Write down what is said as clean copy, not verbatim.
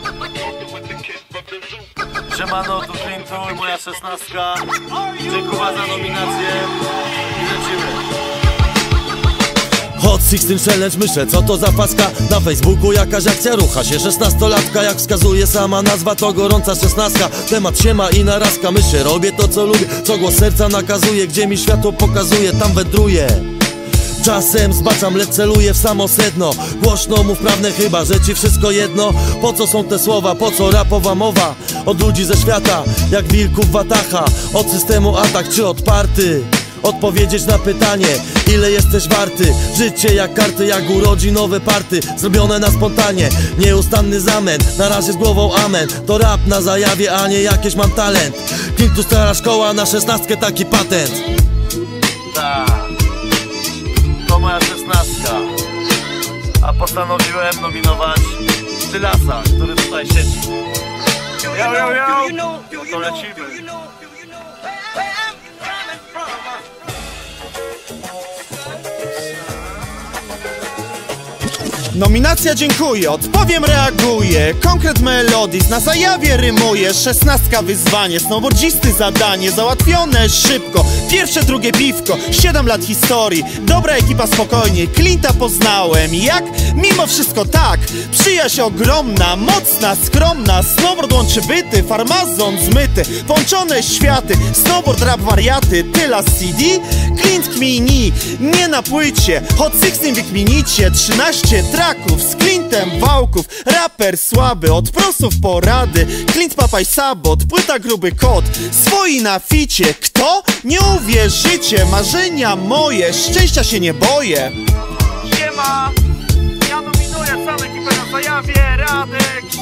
Siemano, tu Clinton, moja 16. Dziękuję za nominację i lecimy. Hot 16 Challenge, myślę, co to za paska? Na Facebooku jakaś akcja, rucha się 16-latka. Jak wskazuje sama nazwa, to gorąca 16. Temat siema i narazka, myślę, robię to co lubię, co głos serca nakazuje. Gdzie mi światło pokazuje, tam wędruję. Czasem zbaczam, lecz celuję w samo sedno. Głośno mów prawdę, chyba że ci wszystko jedno. Po co są te słowa, po co rapowa mowa? Od ludzi ze świata, jak wilków watacha. Od systemu atak czy odparty? Odpowiedzieć na pytanie, ile jesteś warty? Życie jak karty, jak urodzinowe party, zrobione na spontanie, nieustanny zamęt. Na razie z głową amen, to rap na zajawie, a nie jakieś mam talent. Kim tu stara szkoła, na 16 taki patent. Tak, to moja 16. A postanowiłem nominować Tylasa, który tutaj siedzi. No to lecimy. Nominacja dziękuję, odpowiem reaguję. Konkret melodis, na zajawie rymuje. 16 wyzwanie, snowboardzisty zadanie. Załatwione szybko, pierwsze, drugie piwko. 7 lat historii, dobra ekipa spokojnie. Clinta poznałem, jak? Mimo wszystko tak. Przyjaźń ogromna, mocna, skromna. Snowboard łączy byty, farmazon zmyty. Połączone światy, snowboard, rap, wariaty. Tylas CD, Clint kmini, nie na płycie. Hot 16 wykminicie, 13 traków z Clintem wałków. Raper słaby, od prosów porady. Clint papaj sabot, płyta gruby kot. Swoi na ficie, kto? Nie uwierzycie, marzenia moje, szczęścia się nie boję. Siema, ja nominuję całą ekipę na zajawie. Radek,